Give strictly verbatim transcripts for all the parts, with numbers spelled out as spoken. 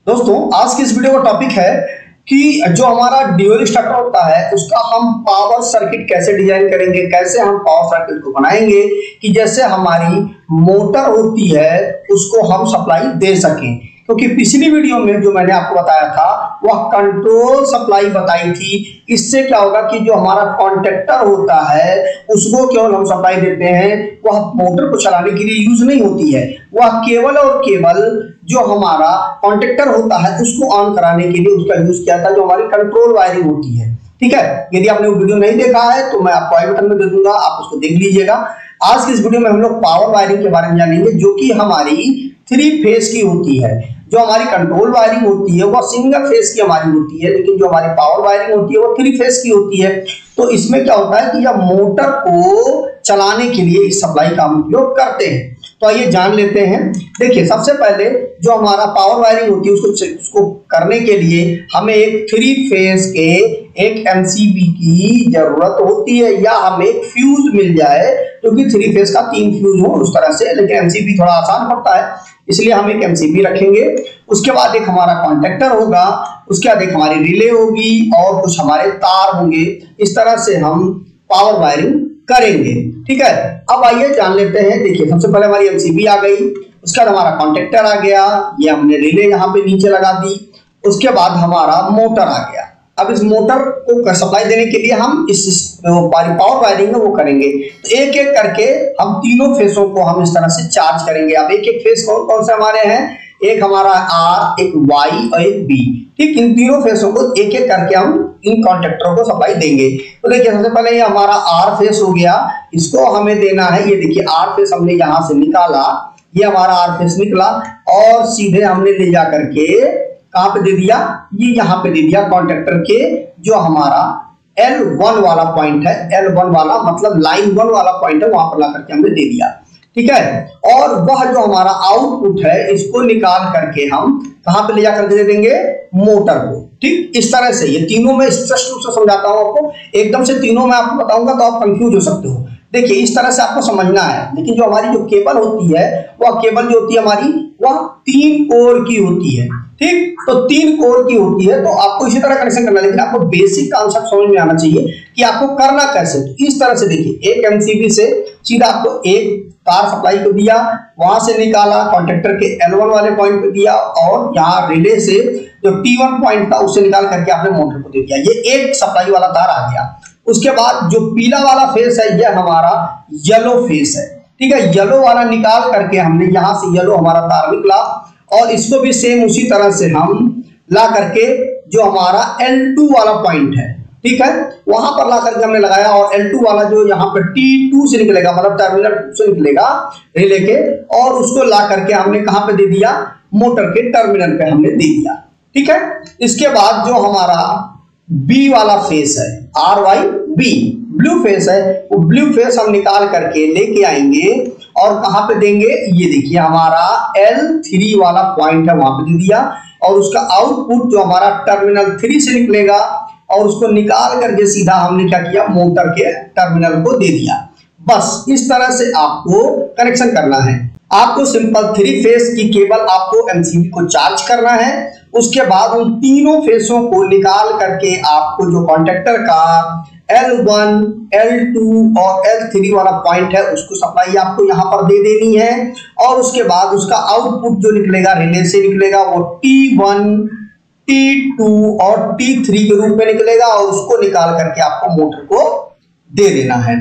दोस्तों आज की इस वीडियो का टॉपिक है कि जो हमारा ड्यूल स्टार्टर होता है उसका हम पावर सर्किट कैसे डिजाइन करेंगे, कैसे हम पावर सर्किट को बनाएंगे कि जैसे हमारी मोटर होती है उसको हम सप्लाई दे सकें। क्योंकि पिछली वीडियो में जो मैंने आपको बताया था वह कंट्रोल सप्लाई बताई थी। इससे क्या होगा कि जो हमारा कॉन्टेक्टर होता है उसको केवल हम सप्लाई देते हैं, वह मोटर को चलाने के लिए यूज नहीं होती है। वह केवल और केवल जो हमारा कॉन्टेक्टर होता है उसको ऑन कराने के लिए उसका यूज किया था, जो हमारी कंट्रोल वायरिंग होती है। ठीक है, यदि आपने वो वीडियो नहीं देखा है तो मैं आपको आई बटन में दे दूंगा, आप उसको देख लीजिएगा। आज की इस वीडियो में हम लोग पावर वायरिंग के बारे में जानेंगे, जो कि हमारी थ्री फेज की होती है। जो हमारी कंट्रोल वायरिंग होती है वह सिंगल फेज की हमारी होती है, लेकिन जो हमारी पावर वायरिंग होती है वो थ्री फेज की होती है। तो इसमें क्या होता है कि यह मोटर को चलाने के लिए इस सप्लाई का हम उपयोग करते हैं। तो आइए जान लेते हैं। देखिए, सबसे पहले जो हमारा पावर वायरिंग होती है उसको उसको करने के लिए हमें एक थ्री फेज के एक एमसीबी की जरूरत होती है, या हमें एक फ्यूज मिल जाए क्योंकि थ्री फेज का तीन फ्यूज हो उस तरह से, लेकिन एमसीबी थोड़ा आसान पड़ता है इसलिए हम एक एमसीबी रखेंगे। उसके बाद एक हमारा कॉन्टेक्टर होगा, उसके बाद एक हमारी रिले होगी और कुछ हमारे तार होंगे। इस तरह से हम पावर वायरिंग करेंगे। ठीक है, अब आइए जान लेते हैं। देखिए, सबसे पहले हमारी एमसीबी आ गई, उसके बाद हमारा कॉन्टेक्टर आ गया, ये हमने रिले यहाँ पे नीचे लगा दी। उसके बाद हमारा मोटर आ गया। अब इस मोटर को सप्लाई देने के लिए हम इस पावर वायरिंग है वो करेंगे। तो एक एक करके हम तीनों फेसों को हम इस तरह से चार्ज करेंगे। अब एक एक फेस कौन कौन से हमारे हैं, एक हमारा आर, एक वाई और एक बी। ठीक, इन तीनों फेसों को एक एक करके हम इन कॉन्टेक्टरों को सप्लाई देंगे। तो देखिए, सबसे पहले ये हमारा आर फेस हो गया, इसको हमें देना है। ये देखिए आर फेस हमने यहां से निकाला, ये हमारा आर फेस निकला और सीधे हमने ले जा करके कहां पे दे दिया, ये यहां पे दे दिया कॉन्टेक्टर के जो हमारा एल वन वाला पॉइंट है। एल वन वाला मतलब लाइन वन वाला पॉइंट है, वहां पर ला करके हमने दे दिया। ठीक है, और वह जो हमारा आउटपुट है इसको निकाल करके हम कहां पे ले जा करके दे देंगे, मोटर को। ठीक, इस तरह से ये तीनों में स्पष्ट रूप से समझाता हूं आपको। एकदम से तीनों में आपको बताऊंगा तो आप कंफ्यूज हो सकते हो। देखिए, इस तरह से आपको समझना है। लेकिन जो हमारी जो केबल होती है वह केबल जो होती है हमारी वह तीन कोर की होती है। ठीक, तो तीन कोर की होती है, तो आपको इसी तरह कनेक्शन करना है। लेकिन आपको बेसिक कॉन्सेप्ट समझ में आना चाहिए कि आपको करना कैसे। तो इस तरह से देखिए, एक एमसीबी से सीधा आपको एक तार सप्लाई को दिया, वहां से निकाला कॉन्टेक्टर के एल वन वाले पॉइंट पे दिया, और यहाँ रिले से जो टी वन पॉइंट था उससे निकाल करके आपने मोटर को दे दिया। ये एक सप्लाई वाला तार आ गया। उसके बाद जो पीला वाला फेस है यह हमारा येलो फेस है। ठीक है, येलो वाला निकाल करके हमने यहां से येलो हमारा तार निकला, और इसको भी सेम उसी तरह से हम ला करके जो हमारा एल टू वाला पॉइंट है, ठीक है, वहां पर ला करके हमने लगाया। और एल टू वाला जो यहाँ पे टी टू से निकलेगा मतलब टर्मिनल से निकलेगा रिले के, और उसको ला करके हमने कहां पे दे दिया, मोटर के टर्मिनल पे हमने दे दिया। ठीक है, इसके बाद जो हमारा बी वाला फेस है, R Y B blue phase है, वो ब्लू फेस हम निकाल करके लेके आएंगे और कहां पे देंगे, ये देखिए हमारा एल थ्री वाला पॉइंट है वहां पे दे दिया। और उसका आउटपुट जो हमारा टर्मिनल थ्री से निकलेगा और उसको निकाल करके सीधा हमने क्या किया, मोटर के टर्मिनल को दे दिया। बस इस तरह से आपको कनेक्शन करना है। आपको सिंपल थ्री फेस की केबल आपको एमसीबी को चार्ज करना है। उसके बाद उन तीनों फेसों को निकाल करके आपको जो कॉन्टेक्टर का एल वन, एल टू और एल थ्री वाला पॉइंट है उसको सप्लाई आपको यहां पर दे देनी है। और उसके बाद उसका आउटपुट जो निकलेगा रिले से निकलेगा वो टी वन, टी टू और टी थ्री के रूप में निकलेगा, और उसको निकाल करके आपको मोटर को दे देना है।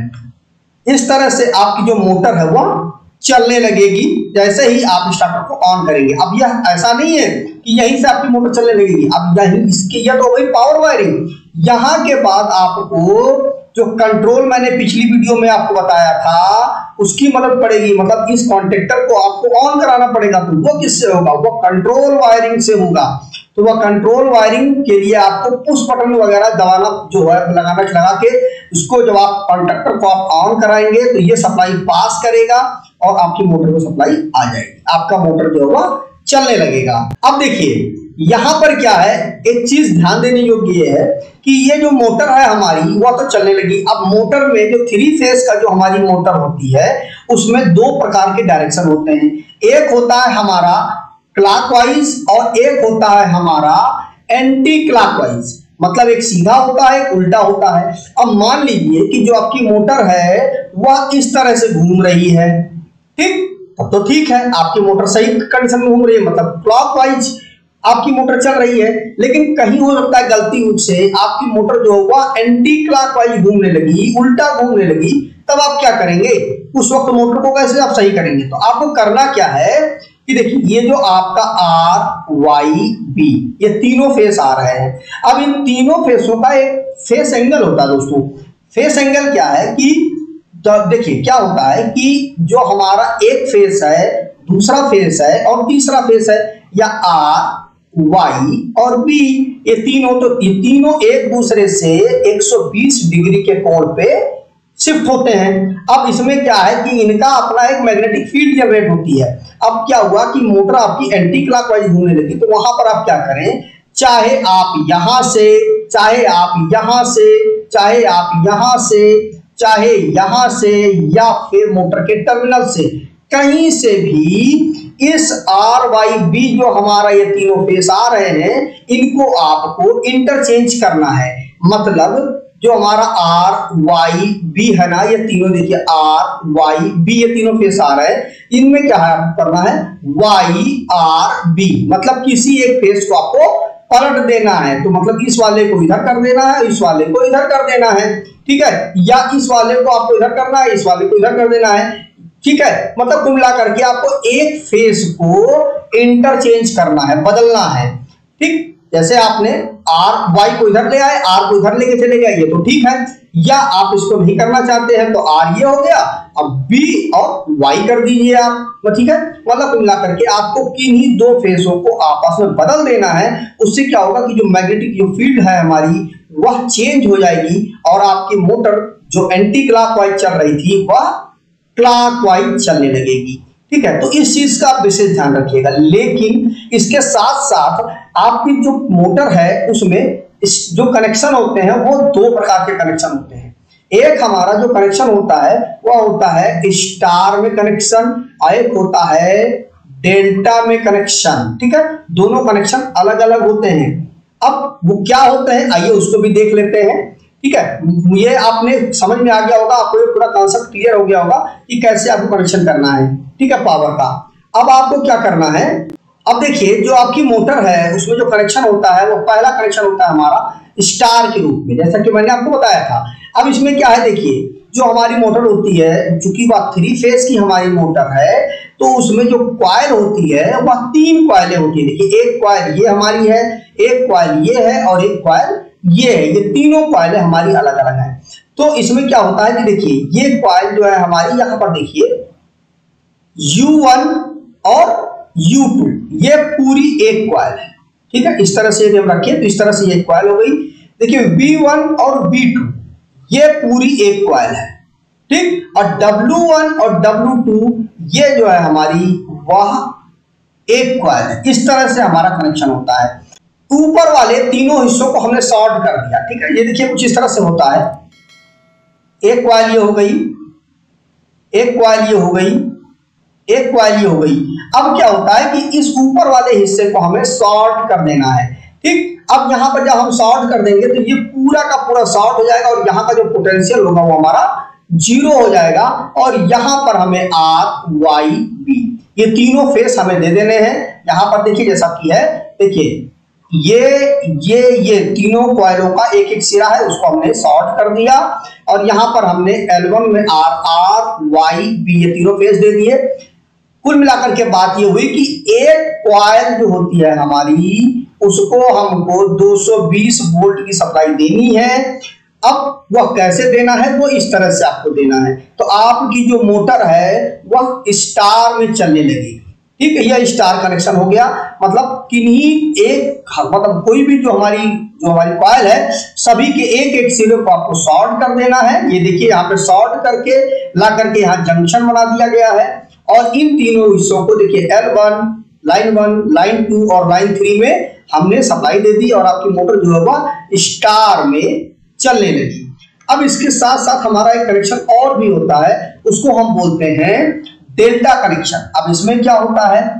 इस तरह से आपकी जो मोटर है वह चलने लगेगी जैसे ही आप स्टार्टर को ऑन करेंगे। अब यह ऐसा नहीं है कि यहीं से आपकी मोटर चलने लगेगी, अब यहीं इसकी यह तो वही पावर वायरिंग। यहां के बाद आपको जो कंट्रोल मैंने पिछली वीडियो में आपको बताया था उसकी मदद पड़ेगी, मतलब इस कॉन्टेक्टर को आपको ऑन कराना पड़ेगा। तो वो किससे होगा, वो कंट्रोल वायरिंग से होगा। तो वह कंट्रोल वायरिंग के लिए आपको पुश बटन वगैरह दबाना जो है लगाना लगा के उसको जब आप कॉन्टेक्टर को आप ऑन कराएंगे तो ये सप्लाई पास करेगा और आपकी मोटर को सप्लाई आ जाएगी, आपका मोटर जो होगा चलने लगेगा। अब देखिए यहां पर क्या है, एक चीज ध्यान देने योग्य है कि ये जो मोटर है हमारी वह तो चलने लगी। अब मोटर में जो थ्री फेज का जो हमारी मोटर होती है उसमें दो प्रकार के डायरेक्शन होते हैं। एक होता है हमारा क्लॉकवाइज और एक होता है हमारा एंटी क्लॉकवाइज, मतलब एक सीधा होता है एक उल्टा होता है। अब मान लीजिए कि जो आपकी मोटर है वह इस तरह से घूम रही है, ठीक, तब तो ठीक है, आपकी मोटर सही कंडीशन में घूम रही है, मतलब क्लॉकवाइज आपकी मोटर चल रही है। लेकिन कहीं हो सकता है गलती से आपकी मोटर जो होगा एंटी क्लॉकवाइज घूमने लगी, उल्टा घूमने लगी, तब आप क्या करेंगे? उस वक्त मोटर को कैसे आप सही करेंगे? तो आपको करना क्या है कि देखिए ये जो आपका आर वाई बी ये तीनों फेस आ रहे हैं। अब इन तीनों फेसों का एक फेस एंगल होता है दोस्तों। फेस एंगल क्या है कि तो देखिए क्या होता है कि जो हमारा एक फेस है, दूसरा फेस है और तीसरा फेस है, या आर वाई और बी, ये तीनों तो ये तीनों एक दूसरे से एक सौ बीस डिग्री के कोण पे शिफ्ट होते हैं। अब इसमें क्या है कि इनका अपना एक मैग्नेटिक फील्ड जनरेट होती है। अब क्या हुआ कि मोटर आपकी एंटी क्लॉकवाइज घूमने लगी, तो वहां पर आप क्या करें, चाहे आप यहां से, चाहे आप यहां से, चाहे आप यहां से, चाहे यहां से, या फिर मोटर के टर्मिनल से, कहीं से भी इस आर वाई बी जो हमारा ये तीनों फेस आ रहे हैं, इनको आपको इंटरचेंज करना है। मतलब जो हमारा आर वाई बी है ना, ये तीनों देखिए आर वाई बी ये तीनों फेस आ रहे हैं, इनमें क्या है करना है वाई आर बी, मतलब किसी एक फेस को आपको पलट देना है। तो मतलब इस वाले को इधर कर देना है, इस वाले को इधर कर देना है, ठीक है, या इस वाले को आपको इधर करना है, इस वाले को इधर कर देना है, ठीक है। मतलब कुल मिला करके आपको एक फेस को इंटरचेंज करना है, बदलना है, ठीक। जैसे आपने आर वाई को इधर ले आए, आर को इधर लेके चले गए, ये तो ठीक है। या आप इसको नहीं करना चाहते हैं तो आर ये हो गया, अब बी और वाई कर दीजिए आप, ठीक है। मतलब कुल मिला करके आपको किन्हीं दो फेसों को आपस में बदल देना है। उससे क्या होगा कि जो मैग्नेटिक जो फील्ड है हमारी वह चेंज हो जाएगी और आपकी मोटर जो एंटी क्लॉकवाइज चल रही थी वह क्लॉकवाइज चलने लगेगी, ठीक है। तो इस चीज का आप विशेष ध्यान रखिएगा। लेकिन इसके साथ साथ आपकी जो मोटर है उसमें इस जो कनेक्शन होते हैं वो दो प्रकार के कनेक्शन होते हैं। एक हमारा जो कनेक्शन होता है वह होता है स्टार में कनेक्शन, और एक होता है डेल्टा में कनेक्शन, ठीक है। दोनों कनेक्शन अलग अलग होते हैं। अब वो क्या होते हैं आइए उसको भी देख लेते हैं, ठीक है। ये आपने समझ में आ गया होगा, आपको ये पूरा कॉन्सेप्ट क्लियर हो गया होगा कि कैसे आपको कनेक्शन करना है, ठीक है, पावर का। अब आपको क्या करना है, अब देखिए जो आपकी मोटर है उसमें जो कनेक्शन होता है वो पहला कनेक्शन होता है हमारा स्टार के रूप में, जैसा कि मैंने आपको बताया था। अब इसमें क्या है, देखिए जो हमारी मोटर होती है, चूंकि वह थ्री फेज की हमारी मोटर है, तो उसमें जो कॉइल होती है वह तीन कॉइलें होती है। देखिए एक कॉइल ये हमारी है, एक कॉइल ये है और एक कॉइल ये है, ये तीनों कॉइलें हमारी अलग अलग हैं। तो इसमें क्या होता है कि देखिए ये कॉइल जो है हमारी, यहाँ पर देखिए यू वन और यू टू ये पूरी एक कॉइल है, ठीक है। इस तरह से यदि हम रखें तो इस तरह से ये कॉइल हो गई। देखिए बी वन और बी टू ये पूरी एक कॉइल है, ठीक। और डब्ल्यू वन और डब्ल्यू टू ये जो है हमारी वह एक कॉइल है। इस तरह से हमारा कनेक्शन होता है। ऊपर वाले तीनों हिस्सों को हमने शॉर्ट कर दिया, ठीक है। ये देखिए कुछ इस तरह से होता है, एक कॉइल ये हो गई, एक कॉइल ये हो गई, एक कॉइल ये हो गई। अब क्या होता है कि इस ऊपर वाले हिस्से को हमें शॉर्ट कर देना है, ठीक। अब यहां पर जब हम शॉर्ट कर देंगे तो ये पूरा का पूरा शॉर्ट हो जाएगा और यहाँ का जो पोटेंशियल होगा वो हमारा जीरो हो जाएगा। और यहां पर हमें आर वाई बी ये तीनों फेस हमें दे देने हैं। यहां पर देखिए जैसा कि है, देखिए ये ये ये तीनों कॉइलों का एक एक सिरा है, उसको हमने शॉर्ट कर दिया और यहां पर हमने एल वन में आर आर वाई बी ये तीनों फेस दे दिए। कुल मिलाकर के बात ये हुई कि एक कॉइल जो होती है हमारी उसको हमको दो सौ बीस वोल्ट की सप्लाई देनी है। अब वह कैसे देना है, वो इस तरह से आपको देना है। तो आपकी जो मोटर है वह स्टार में चलने लगेगी, ठीक है। यह स्टार कनेक्शन हो गया, मतलब किन्हीं एक मतलब कोई भी जो हमारी जो हमारी कॉइल है सभी के एक एक सिरे को आपको शॉर्ट कर देना है। ये देखिए यहाँ पे शॉर्ट करके ला करके यहाँ जंक्शन बना दिया गया है और इन तीनों हिस्सों को देखिए L one, line one, line two और लाइन थ्री में हमने सप्लाई दे दी और आपकी मोटर जो है वह स्टार में चलने लगी। अब इसके साथ साथ हमारा एक कनेक्शन और भी होता है, उसको हम बोलते हैं डेल्टा कनेक्शन। अब इसमें क्या होता है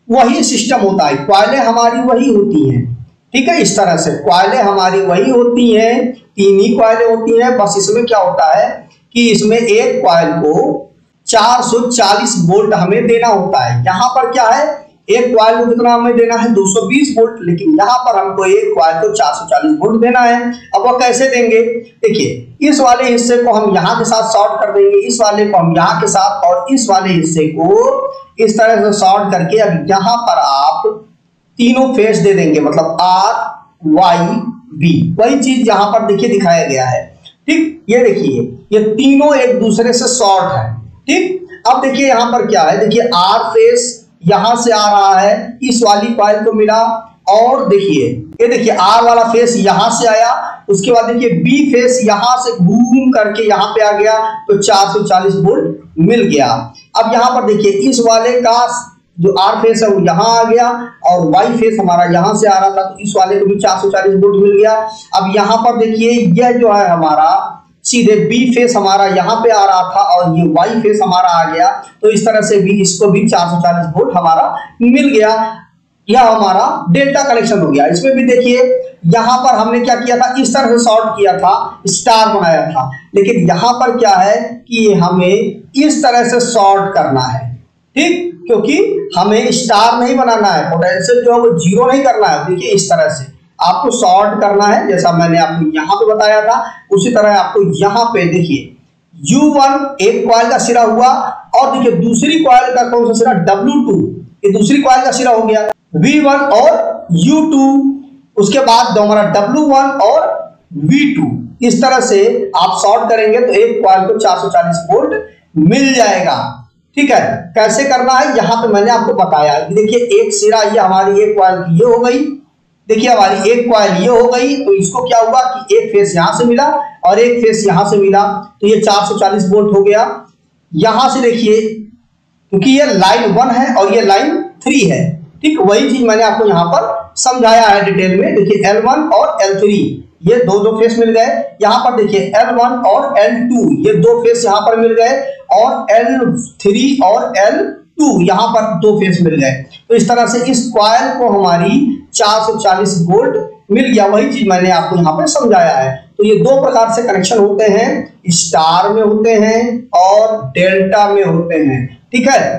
वही सिस्टम होता है, क्वाइलें हमारी वही होती हैं, ठीक है। इस तरह से क्वाइलें हमारी वही होती हैं, तीन ही क्वाइलें होती हैं, बस इसमें क्या होता है कि इसमें एक क्वाइल को चार सौ चालीस वोल्ट हमें देना होता है। यहाँ पर क्या है, एक क्वाइल को कितना हमें देना है, दो सौ बीस वोल्ट, लेकिन यहाँ पर हमको एक क्वाइल को चार सौ चालीस वोल्ट देना है। अब वो कैसे देंगे, देखिए इस वाले हिस्से को हम यहाँ के साथ शॉर्ट कर देंगे, इस वाले को हम यहाँ के साथ, और इस वाले हिस्से को इस तरह से शॉर्ट करके अब यहाँ पर आप तीनों फेस दे देंगे, मतलब आर वाई बी, वही चीज यहाँ पर देखिए दिखाया गया है, ठीक। ये देखिए ये तीनों एक दूसरे से शॉर्ट है, ठीक। अब देखिए यहाँ पर क्या है, देखिए आर फेस यहां से आ रहा है, इस वाली कॉइल को मिला, और देखिए ये देखिए आर वाला फेस यहां से आया, उसके बाद देखिए बी फेस यहां से घूम करके यहां पे आ गया, तो चार सौ चालीस वोल्ट मिल गया। अब यहां पर देखिए इस वाले का जो आर फेस है वो यहां आ गया, और वाई फेस हमारा यहां से आ रहा था, तो इस वाले को भी चार सौ चालीस वोल्ट मिल गया। अब यहां पर देखिए यह जो है हमारा सीधे बी फेस हमारा यहाँ पे आ रहा था, और ये वाई फेस हमारा आ गया, तो इस तरह से भी इसको भी चार सौ चालीस वोल्ट हमारा मिल गया। यह हमारा डेल्टा कनेक्शन हो गया। इसमें भी देखिए यहाँ पर हमने क्या किया था, इस तरह से शॉर्ट किया था, स्टार बनाया था, लेकिन यहाँ पर क्या है कि हमें इस तरह से शॉर्ट करना है, ठीक, क्योंकि हमें स्टार नहीं बनाना है, पोटेंशियल जो है वो जीरो नहीं करना है। देखिए इस तरह से आपको शॉर्ट करना है, जैसा मैंने आपको यहाँ पे बताया था, उसी तरह आपको यहाँ पे देखिए यू वन एक कॉइल का सिरा हुआ, और देखिए दूसरी कॉइल का कौन सा सिरा, डब्ल्यू टू, ये दूसरी कॉइल का सिरा हो गया, वी वन और यू टू, उसके बाद हमारा डब्ल्यू वन और वी टू। इस तरह से आप शॉर्ट करेंगे तो एक कॉइल को चार सौ चालीस वोल्ट मिल जाएगा, ठीक है। कैसे करना है यहाँ पे मैंने आपको बताया। देखिए एक सिरा ये हमारी एक कॉइल की ये हो गई, देखिए हमारी एक कॉइल ये हो गई, तो इसको क्या हुआ कि एक फेस यहां से मिला और एक फेस यहां से मिला, तो ये चार सौ चालीस वोल्ट हो गया। यहां से देखिए क्योंकि ये लाइन वन है और ये लाइन थ्री है, ठीक, वही चीज मैंने आपको यहाँ पर समझाया है डिटेल में। देखिए एल वन और एल थ्री ये दो दो फेस मिल गए, यहाँ पर देखिए एल वन और एल टू ये दो फेस यहाँ पर मिल गए, और एल थ्री और एल टू यहाँ पर दो फेस मिल गए। तो इस तरह से इस कॉइल को हमारी चार सौ चालीस वोल्ट मिल गया, वही चीज मैंने आपको यहाँ पे समझाया है। तो ये दो प्रकार से कनेक्शन होते हैं, स्टार में होते हैं और डेल्टा में होते हैं, ठीक है।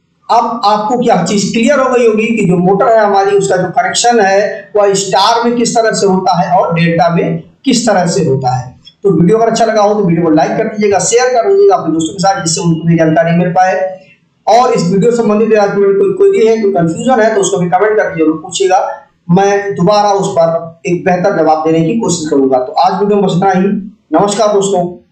अब आपको क्या चीज क्लियर हो गई होगी कि जो मोटर है हमारी उसका जो कनेक्शन है वह स्टार में किस तरह से होता है और डेल्टा में किस तरह से होता है। तो वीडियो अगर अच्छा लगा हो तो वीडियो को लाइक कर दीजिएगा, शेयर कर दीजिएगा अपने दोस्तों के साथ, जिससे उनको भी जानकारी मिल पाए। और इस वीडियो संबंधित कोई कोई है कोई कंफ्यूजन है तो उसको भी कमेंट करके जरूर पूछिएगा, मैं दोबारा उस पर एक बेहतर जवाब देने की कोशिश करूंगा। तो आज वीडियो में बस इतना ही। नमस्कार दोस्तों।